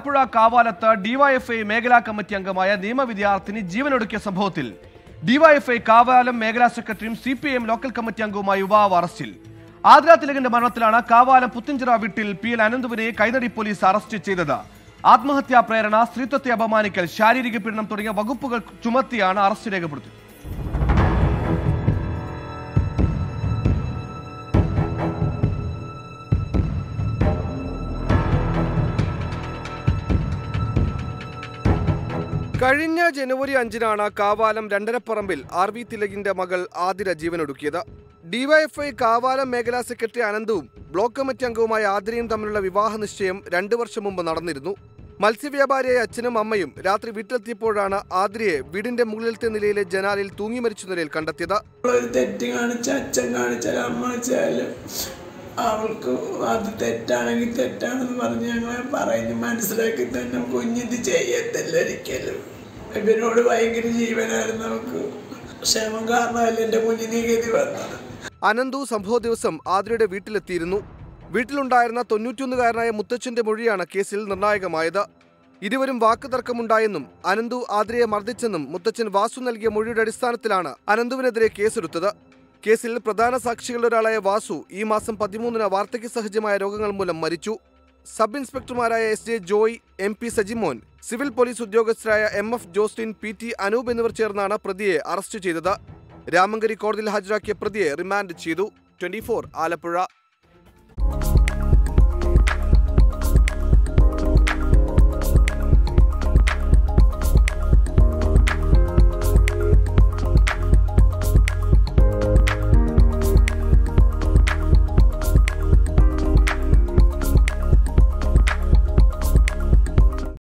ആലപ്പുഴ കാവാലത്ത് ഡിവൈഎഫ്ഐ മേഖലാ കമ്മിറ്റി അംഗമായ നിയമവിദ്യാർത്ഥിനി ജീവനൊടുക്കിയ സംഭവത്തിൽ ഡിവൈഎഫ്ഐ കാവാലം മേഖലാ സെക്രട്ടറിയും സിപിഐഎം ലോക്കൽ കമ്മിറ്റി അംഗവുമായ യുവാവ് അറസ്റ്റിൽ. ആദ്ര തിലകന്റെ മരണത്തിലാണ് കാവാലം പുത്തിഞ്ചിറ വീട്ടിൽ PL അനന്തുവിനെ കൈനടി പോലീസ് അറസ്റ്റ് ചെയ്തത്. ആത്മഹത്യാ പ്രേരണ, സ്ത്രീത്വത്തെ അപമാനിക്കൽ, ശാരീരിക പീഡനം തുടങ്ങിയ വകുപ്പുകൾ ചുമത്തിയാണ് അറസ്റ്റ് രേഖപ്പെടുത്തിയത്. കഴിഞ്ഞ ജനുവരി 5-നാണ് കാവാലം രണ്ടരപ്പറമ്പിൽ RV തിലകിന്റെ മകൾ ആതിര ജീവനൊടുക്കിയത്. ഡിവൈഎഫ്ഐ കാവാലം മേഖലാ സെക്രട്ടറി അനന്തുവും ബ്ലോക്ക് കമ്മിറ്റി അംഗവുമായ ആതിരയും തമ്മിലുള്ള വിവാഹ നിശ്ചയം 2 വർഷം മുമ്പ് നടന്നിരുന്നു. മത്സ്യവ്യാപാരിയായ അച്ഛനും അമ്മയും രാത്രി വീട്ടിലെത്തിയപ്പോഴാണ് ആതിരയെ വീടിന്റെ മുകളിലത്തെ നിലയിലെ ജനാലിൽ തൂങ്ങി മരിച്ച നിലയിൽ കണ്ടെത്തിയത്. അവൾക്ക് അത് തെറ്റാണെങ്കിൽ തെറ്റാണെന്ന് പറഞ്ഞ് ഞങ്ങളെ പറഞ്ഞ് മനസ്സിലാക്കി തന്നെ കുഞ്ഞിത് ചെയ്യത്തില്ല ഒരിക്കലും. ഇവനോട് ഭയങ്കര ജീവനായിരുന്നു. നമുക്ക് ക്ഷേമം കാരണമല്ല എൻ്റെ കുഞ്ഞിനെ ഗതി വന്നത്. അനന്തു സംഭവ ദിവസം ആതിരയുടെ വീട്ടിലെത്തിയിരുന്നു. വീട്ടിലുണ്ടായിരുന്ന 91-കാരനായ മുത്തച്ഛന്റെ മൊഴിയാണ് കേസിൽ നിർണായകമായത്. ഇരുവരും വാക്കുതർക്കമുണ്ടായെന്നും അനന്തു ആതിരയെ മർദ്ദിച്ചെന്നും മുത്തച്ഛൻ വാസു നൽകിയ മൊഴിയുടെ അടിസ്ഥാനത്തിലാണ് അനന്തുവിനെതിരെ കേസെടുത്തത്. കേസിൽ പ്രധാന സാക്ഷികളിലൊരാളായ വാസു ഈ മാസം 13-ന് വാർദ്ധക്യ സഹജമായ രോഗങ്ങൾ മൂലം മരിച്ചു. സബ് ഇൻസ്പെക്ടർമാരായ SJ Joy, MP Sajimon, civil police ഉദ്യോഗസ്ഥരായ MF ജോസ്റ്റിൻ, PT അനൂപ് എന്നിവർ ചേർന്നാണ് പ്രതിയെ അറസ്റ്റ് ചെയ്തത്. രാമങ്കരി കോടതിയിൽ ഹാജരാക്കിയ പ്രതിയെ റിമാൻഡ് ചെയ്തു. 24 ആലപ്പുഴ.